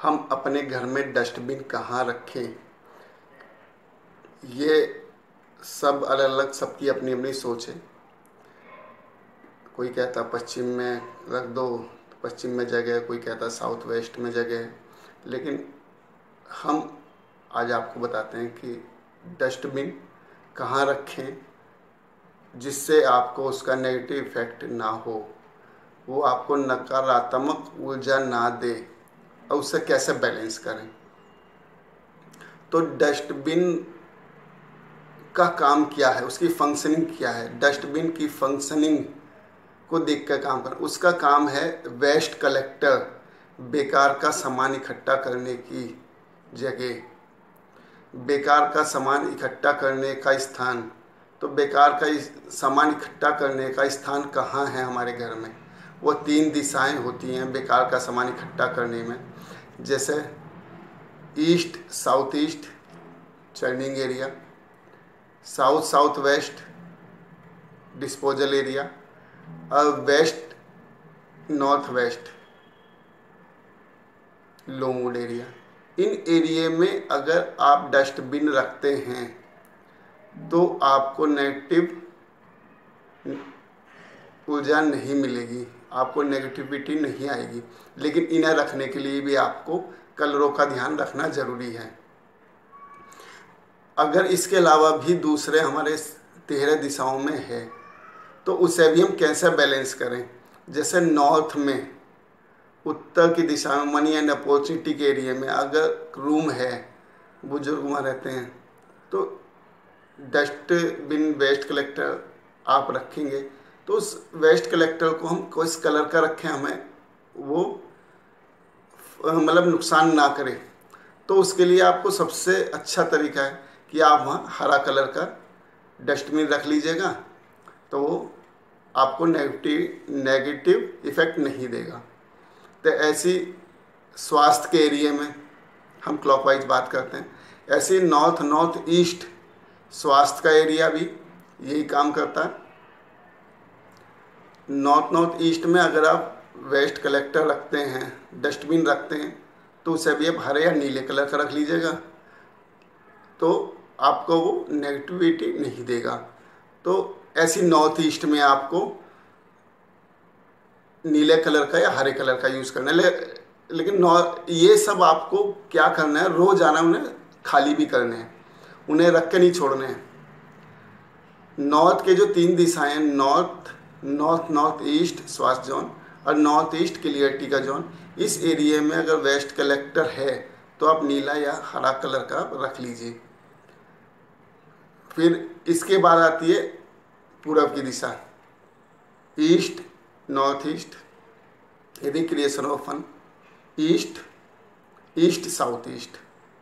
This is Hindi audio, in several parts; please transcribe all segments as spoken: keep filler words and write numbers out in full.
हम अपने घर में डस्टबिन कहाँ रखें, ये सब अलग अलग, सबकी अपनी अपनी सोच है। कोई कहता पश्चिम में रख दो, पश्चिम में जगह है, कोई कहता साउथ वेस्ट में जगह है। लेकिन हम आज आपको बताते हैं कि डस्टबिन कहाँ रखें जिससे आपको उसका नेगेटिव इफ़ेक्ट ना हो, वो आपको नकारात्मक ऊर्जा ना दे, और उससे कैसे बैलेंस करें। तो डस्टबिन का काम क्या है, उसकी फंक्शनिंग क्या है। डस्टबिन की फंक्शनिंग को देख कर काम कर, उसका काम है वेस्ट कलेक्टर, बेकार का सामान इकट्ठा करने की जगह, बेकार का सामान इकट्ठा करने का स्थान। तो बेकार का सामान इकट्ठा करने का स्थान कहाँ है हमारे घर में। वो तीन दिशाएं होती हैं बेकार का सामान इकट्ठा करने में, जैसे east south east churning area, south south west disposal area, और west north west low mood area. इन एरिया में अगर आप डस्टबिन रखते हैं तो आपको नेगेटिव ऊर्जा नहीं मिलेगी, आपको नेगेटिविटी नहीं आएगी। लेकिन इन्हें रखने के लिए भी आपको कलरों का ध्यान रखना ज़रूरी है। अगर इसके अलावा भी दूसरे हमारे तेरह दिशाओं में है तो उसे भी हम कैसे बैलेंस करें। जैसे नॉर्थ में, उत्तर की दिशा में, मनी एंड अपॉर्चुनिटी के एरिया में अगर रूम है, बुजुर्ग वहाँ रहते हैं, तो डस्टबिन वेस्ट कलेक्टर आप रखेंगे तो उस वेस्ट कलेक्टर को हम किस कलर का रखें, हमें वो मतलब नुकसान ना करे। तो उसके लिए आपको सबसे अच्छा तरीका है कि आप वहाँ हरा कलर का डस्टबिन रख लीजिएगा, तो वो आपको नेगेटिव नेगेटिव इफ़ेक्ट नहीं देगा। तो ऐसी स्वास्थ्य के एरिया में हम क्लॉकवाइज बात करते हैं, ऐसे नॉर्थ नॉर्थ ईस्ट स्वास्थ्य का एरिया भी यही काम करता है। नॉर्थ नॉर्थ ईस्ट में अगर आप वेस्ट कलेक्टर रखते हैं, डस्टबिन रखते हैं, तो उसे भी आप हरे या नीले कलर का रख लीजिएगा, तो आपको वो नेगेटिविटी नहीं देगा। तो ऐसी नॉर्थ ईस्ट में आपको नीले कलर का या हरे कलर का यूज़ करना है। ले, लेकिन नॉर्थ ये सब आपको क्या करना है, रोज़ाना उन्हें खाली भी करने हैं, उन्हें रख के नहीं छोड़ने हैं। नॉर्थ के जो तीन दिशाएं, नॉर्थ नॉर्थ नॉर्थ ईस्ट स्वास्थ्य जोन और नॉर्थ ईस्ट क्लियरिटी का जोन, इस एरिया में अगर वेस्ट कलेक्टर है तो आप नीला या हरा कलर का रख लीजिए। फिर इसके बाद आती है पूर्व की दिशा, east north east, recreation of fun, east east south east.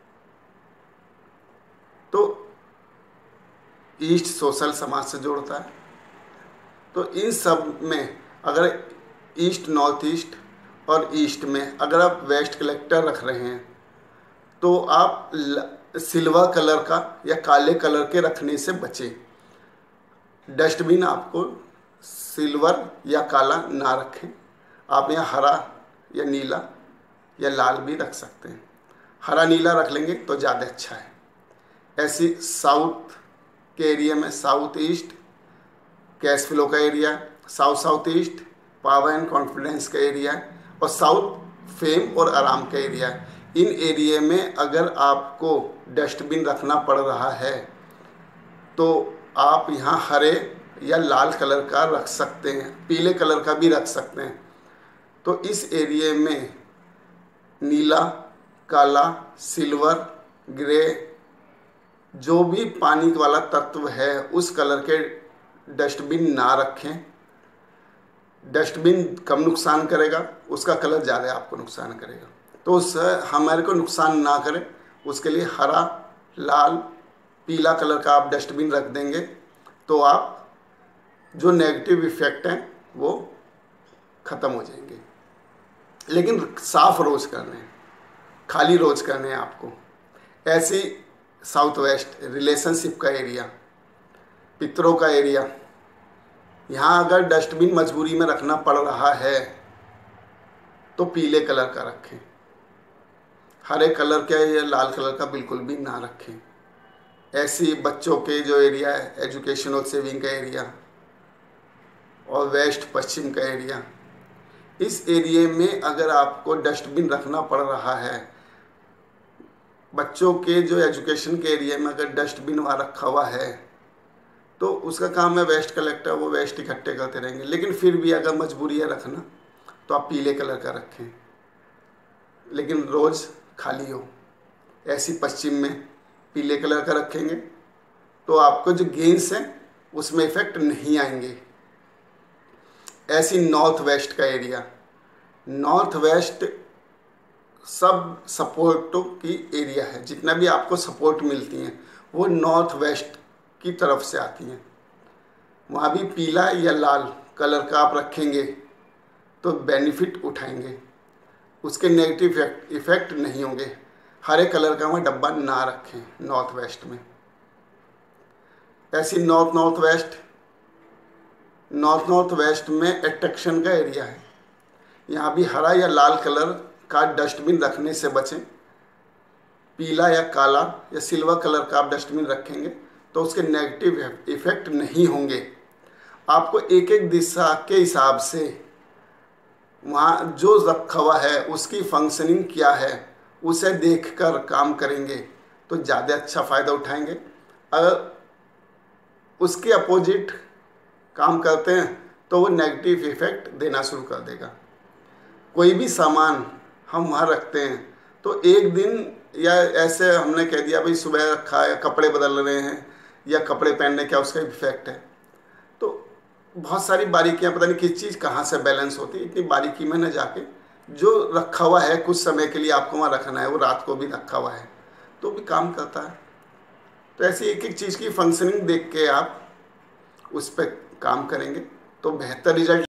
तो ईस्ट सोशल समाज से जोड़ता है। तो इन सब में अगर ईस्ट नॉर्थ ईस्ट और ईस्ट में अगर आप वेस्ट कलेक्टर रख रहे हैं तो आप सिल्वर कलर का या काले कलर के रखने से बचें। डस्टबिन आपको सिल्वर या काला ना रखें, आप यहाँ हरा या नीला या लाल भी रख सकते हैं। हरा नीला रख लेंगे तो ज़्यादा अच्छा है। ऐसी साउथ के एरिया में साउथ ईस्ट कैश फ्लो का area, south south east power and confidence का एरिया, और साउथ फेम और आराम का एरिया। इन एरिया में अगर आपको डस्टबिन रखना पड़ रहा है तो आप यहाँ हरे या लाल कलर का रख सकते हैं, पीले कलर का भी रख सकते हैं। तो इस एरिया में नीला, काला, सिल्वर, ग्रे, जो भी पानी वाला तत्व है उस कलर के डस्टबिन ना रखें। डस्टबिन कम नुकसान करेगा, उसका कलर ज़्यादा आपको नुकसान करेगा। तो उससे हमारे को नुकसान ना करे उसके लिए हरा, लाल, पीला कलर का आप डस्टबिन रख देंगे तो आप जो नेगेटिव इफ़ेक्ट हैं वो ख़त्म हो जाएंगे। लेकिन साफ़ रोज़ करने हैं, खाली रोज़ करने हैं आपको। ऐसी साउथ वेस्ट रिलेशनशिप का एरिया, पितरों का एरिया, यहाँ अगर डस्टबिन मजबूरी में रखना पड़ रहा है तो पीले कलर का रखें। हरे कलर का या लाल कलर का बिल्कुल भी ना रखें। ऐसी बच्चों के जो एरिया है, एजुकेशनल सेविंग का एरिया और वेस्ट पश्चिम का एरिया, इस एरिया में अगर आपको डस्टबिन रखना पड़ रहा है, बच्चों के जो एजुकेशन के एरिया में अगर डस्टबिन वहाँ रखा हुआ है, तो उसका काम है वेस्ट कलेक्टर, वो वेस्ट इकट्ठे करते रहेंगे। लेकिन फिर भी अगर मजबूरी है रखना, तो आप पीले कलर का रखें, लेकिन रोज़ खाली हो। ऐसी पश्चिम में पीले कलर का रखेंगे तो आपको जो गेंस हैं उसमें इफेक्ट नहीं आएंगे। ऐसी नॉर्थ वेस्ट का एरिया, नॉर्थ वेस्ट सब सपोर्टों की एरिया है, जितना भी आपको सपोर्ट मिलती हैं वो नॉर्थ वेस्ट की तरफ से आती हैं। वहाँ भी पीला या लाल कलर का आप रखेंगे तो बेनिफिट उठाएंगे, उसके नेगेटिव इफेक्ट इफेक्ट नहीं होंगे। हरे कलर का वहाँ डब्बा ना रखें नॉर्थ वेस्ट में। ऐसी north north west, north north west में अट्रैक्शन का एरिया है, यहाँ भी हरा या लाल कलर का डस्टबिन रखने से बचें। पीला या काला या सिल्वर कलर का आप डस्टबिन रखेंगे तो उसके नेगेटिव इफेक्ट नहीं होंगे। आपको एक एक दिशा के हिसाब से वहाँ जो रखा हुआ है उसकी फंक्शनिंग क्या है उसे देखकर काम करेंगे तो ज़्यादा अच्छा फ़ायदा उठाएंगे। अगर उसके अपोजिट काम करते हैं तो वो नेगेटिव इफेक्ट देना शुरू कर देगा। कोई भी सामान हम वहाँ रखते हैं तो एक दिन या ऐसे हमने कह दिया भाई सुबह रखा है, कपड़े बदल रहे हैं या कपड़े पहनने क्या उसका इफेक्ट है, तो बहुत सारी बारीकियाँ, पता नहीं किस चीज़ कहाँ से बैलेंस होती है, इतनी बारीकी में न जाके जो रखा हुआ है कुछ समय के लिए आपको वहाँ रखना है, वो रात को भी रखा हुआ है तो भी काम करता है। तो ऐसी एक एक चीज़ की फंक्शनिंग देख के आप उस पर काम करेंगे तो बेहतर रिजल्ट